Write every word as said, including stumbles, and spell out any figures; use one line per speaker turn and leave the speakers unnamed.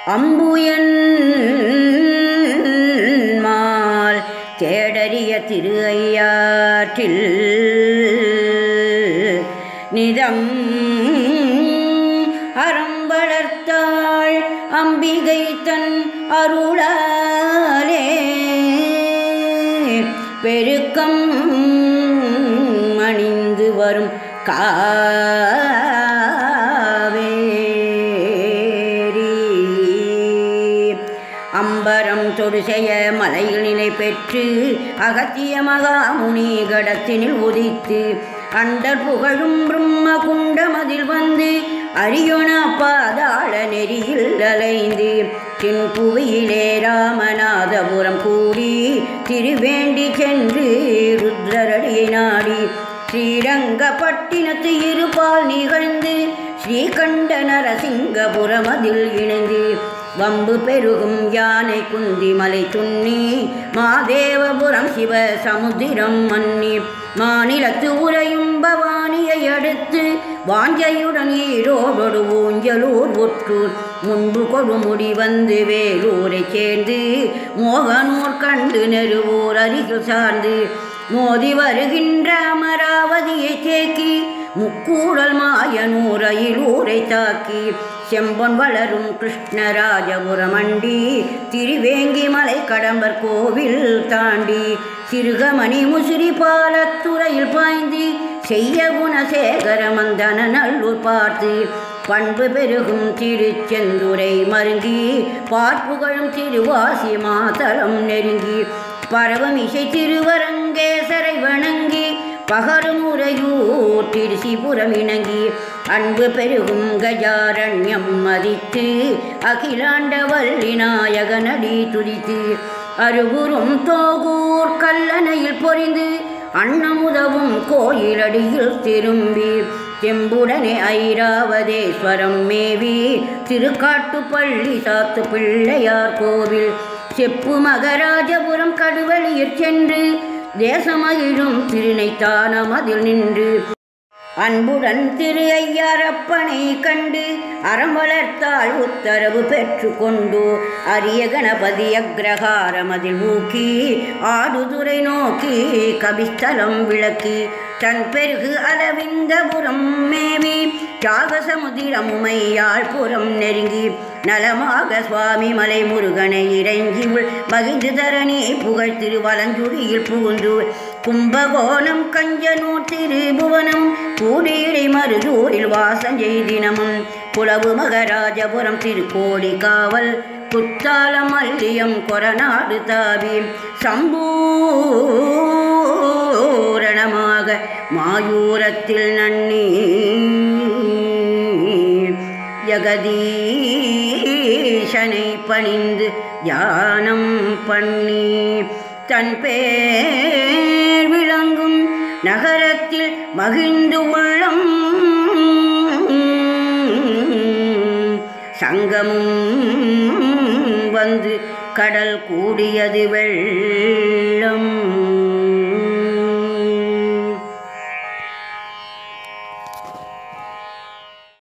அம்புயன் mall தேடறிய திரு ஐயாற்றில் நிதம் அறம் வளர்த்தாள் அம்பிகை தன் அருளாலே பெருக்கம் அணிந்து வரும் காவேரி அம்பரம் தொடுசெய மலையில் நிலை பெற்று அகத்திய மகாமுனி கடத்தினில் உதித்து அண்டர் புகழும் பிரம்ம குண்டமதில் வந்து அரியோன பாதாள நெறியில் அலைந்து தென்புவியிலே ராமநாதபுரம் கூடி திருவேண்டி சென்று ருத்ரரடியை நாடி ஸ்ரீரங்கப்பட்டினத்து இருபால் நிகழ்ந்து ஸ்ரீகண்ட நரசிங்கபுரமதில் இணைந்து வம்பு பெருகும் யானை குந்தி மலை துண்ணி மாதேவபுரம் சிவ சமுத்திரம் மன்னி மாநிலத்து உரையும் பவானியை அடுத்து வாஞ்சையுடன் ஈரோடு ஊஞ்சலூர் ஒற்றூர் முன்பு கொடுமுடி வந்து வேலூரை சேர்ந்து மோகனூர் கண்டு நெருவூர் அருகில் சார்ந்து மோதி வருகின்ற அமராவதியை தேக்கி முக்கூடல் மாயனூர் அயிலூரை தாக்கி செம்பொன் வளரும் கிருஷ்ணராஜபுரமண்டி திருவேங்கி மலை கடம்பர் கோவில் தாண்டி சிறுகமணி முசிறி பாலத்துறையில் பாய்ந்து செய்ய குணசேகர மந்தன நல்லூர் பார்த்து பண்பு பெருகும் திருச்செந்துரை மருங்கி பார்ப்புகழும் திருவாசி மாதளம் நெருங்கி பரவம் இசை திருவரங்கேசரை வணங்கி பகரும் உரையூர் திருசிபுரம் இணங்கி அன்பு பெருகும் கஜாரண்யம் மதித்து அகிலாண்ட வள்ளி நாயகனடி துதித்து அருகுரும் தோகூர் கல்லணையில் பொறிந்து அன்னமுதவும் கோயிலடியில் திரும்பி செம்புடனே ஐராவதேஸ்வரம் மேவி திருக்காட்டுப்பள்ளி சாத்து பிள்ளையார் கோவில் செப்பு மகராஜபுரம் கடுவழியில் சென்று தேசமகிழும் திருநைத்தானம் அதில் நின்று அன்புடன் திரு ஐயாரப்பனை கண்டு அறம் வளர்த்தால் உத்தரவு பெற்று கொண்டு அரிய கணபதி அக்ரஹாரம் அதில் ஊக்கி ஆடுதுறை நோக்கி கபிஸ்தலம் விளக்கி தன் பெருகு அளவிந்தபுரம் மேவி தியாகசமுதிரமுமையாழ்புறம் நெருங்கி நலமாக சுவாமி மலை முருகனை இறங்கி மகிழ்ந்து தரணி புகழ் திருவலஞ்சுடியில் புகுந்து கும்பகோணம் கஞ்சனூர் திருபுவனம் கூடியடை மருதூரில் வாசம் செய்தினமும் புலவு மகராஜபுரம் திருக்கோடி காவல் குத்தாலம் மல்லியம் கொரநாடு தாவி சம்பூரணமாக மாயூரத்தில் நன்னி ஜகதீஷனை பணிந்து தியானம் பண்ணி தன் பேர் விளங்கும் நகரத்தில் மகிழ்ந்து உள்ளம் சங்கமும் வந்து கடல் கூடியது வெள்ளம்.